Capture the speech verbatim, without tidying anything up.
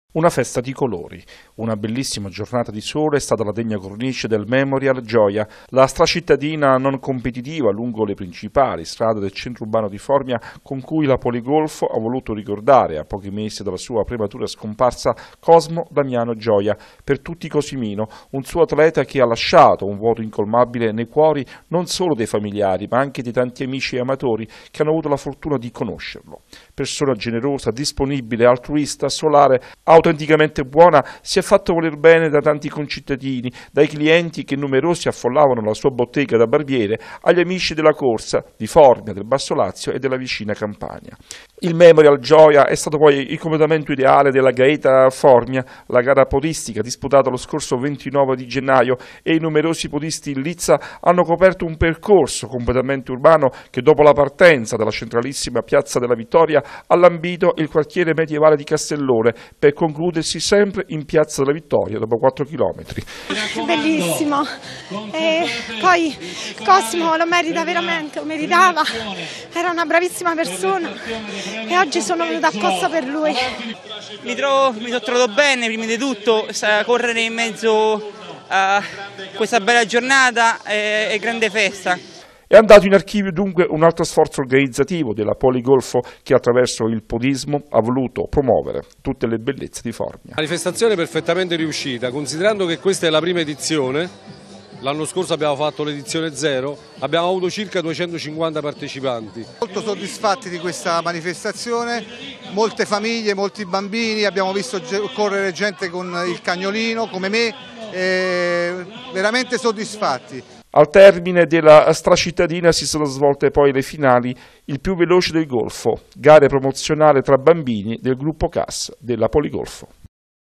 Una festa di colori, una bellissima giornata di sole è stata la degna cornice del Memorial Gioia, la stracittadina non competitiva lungo le principali strade del centro urbano di Formia con cui la Poligolfo ha voluto ricordare, a pochi mesi dalla sua prematura scomparsa, Cosmo Damiano Gioia, per tutti Cosimino, un suo atleta che ha lasciato un vuoto incolmabile nei cuori non solo dei familiari ma anche di tanti amici e amatori che hanno avuto la fortuna di conoscerlo. Persona generosa, disponibile, altruista, solare, autenticamente buona, si è fatto voler bene da tanti concittadini, dai clienti che numerosi affollavano la sua bottega da barbiere, agli amici della corsa, di Formia, del Basso Lazio e della vicina Campania. Il Memorial Gioia è stato poi il completamento ideale della Gaeta Formia, la gara podistica disputata lo scorso ventinove di gennaio, e i numerosi podisti in lizza hanno coperto un percorso completamente urbano che dopo la partenza dalla centralissima Piazza della Vittoria ha lambito il quartiere medievale di Castellone per concludersi sempre in Piazza della Vittoria dopo quattro chilometri. Bellissimo, e poi Cosimo lo merita veramente, lo meritava, era una bravissima persona e oggi sono venuta apposta per lui. Mi, trovo, mi sono trovato bene, prima di tutto, correre in mezzo a questa bella giornata e, e grande festa. È andato in archivio dunque un altro sforzo organizzativo della Poligolfo che attraverso il podismo ha voluto promuovere tutte le bellezze di Formia. Manifestazione perfettamente riuscita, considerando che questa è la prima edizione, l'anno scorso abbiamo fatto l'edizione zero, abbiamo avuto circa duecentocinquanta partecipanti. Molto soddisfatti di questa manifestazione, molte famiglie, molti bambini, abbiamo visto correre gente con il cagnolino come me, eh, veramente soddisfatti. Al termine della stracittadina si sono svolte poi le finali, il più veloce del Golfo, gare promozionali tra bambini del gruppo C A S della Poligolfo.